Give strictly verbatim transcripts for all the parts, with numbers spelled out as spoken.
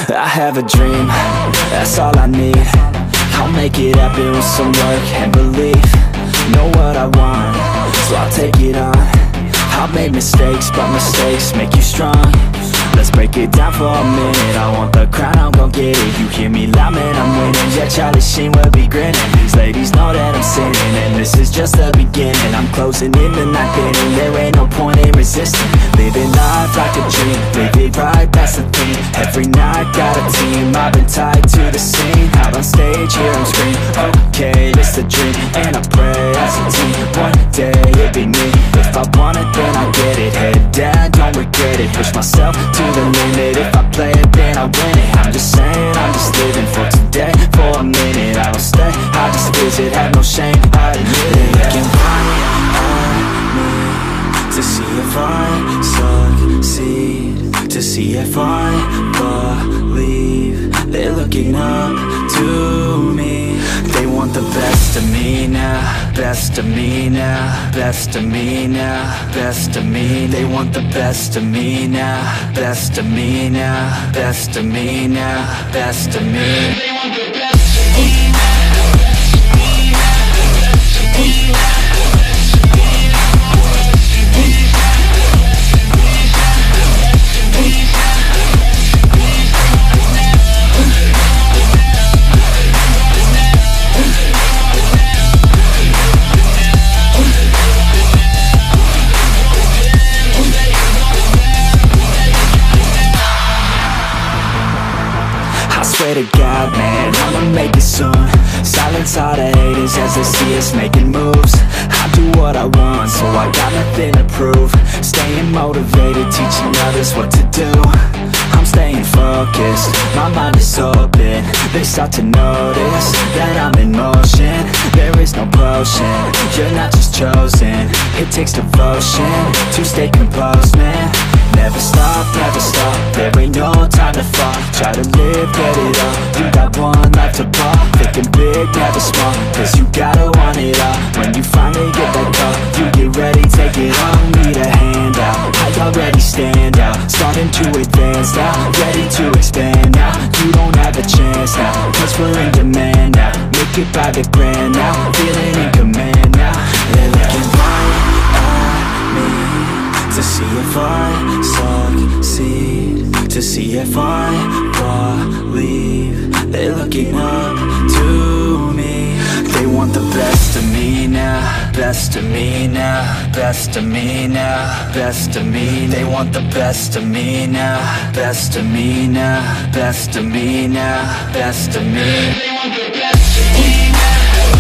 I have a dream, that's all I need. I'll make it happen with some work and belief. Know what I want, so I'll take it on. I've made mistakes, but mistakes make you strong. Let's break it down for a minute. I want the crown, I'm gon' get it. You hear me loud, man, I'm winning. Yeah, Charlie Sheen will be grinning. These ladies know that I'm sinning, and this is just the beginning. I'm closing in the night inning. There ain't no point in resisting. Living life like a dream, live it right, that's the thing. Every night, got a team, I've been tied to the scene. Out on stage, hear them scream, okay, it's the dream. And I pray as a team, one day it'll be me. If I want it, then I get it. Head down, don't regret it. Push myself to the limit. If I play it, then I win it. I'm just saying, I'm just living for today. For a minute, I don't stay, I just visit. Have no shame, I admit it. Looking right at me to see if I succeed, to see if I believe. They're looking up to me. They want the best of me now, best of me now, best of me now, best of me. They want the best of me now, best of me now, best of me now, best of me. They want the best of me now. Swear to God, man, I'ma make it soon. Silence all the haters as they see us making moves. I do what I want, so I got nothing to prove. Staying motivated, teaching others what to do. I'm staying focused, my mind is open. They start to notice that I'm in motion. There is no potion, you're not just chosen. It takes devotion to stay composed, man. Never stop, never stop, there ain't no time to fall. Try to live, get it up, you got one life to pop. Thinking big, never small, cause you gotta want it all. When you finally get that call, you get ready, take it on. Need a handout, I already stand out. Starting to advance now, ready to expand now. You don't have a chance now, cause we're in demand now. Make it by the grand now, feeling in command now. They're looking right at me to see if I succeed, to see if I believe. They're looking up to me. They want the best of me now, best of me now, best of me now, best of me. They want the best of me now, best of me now, best of me now, best of me. They want the best of me now.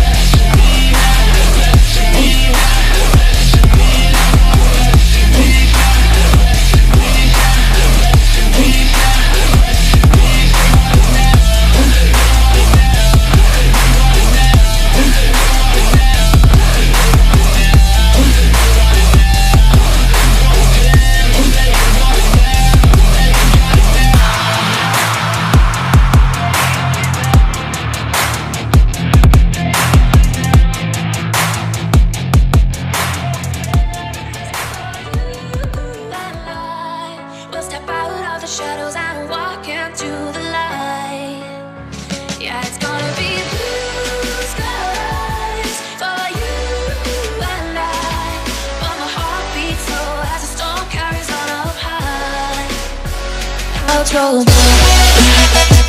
Shadows and walk into the light. Yeah, it's gonna be blue skies for you and I. But my heart beats slow as the storm carries on up high. Outro.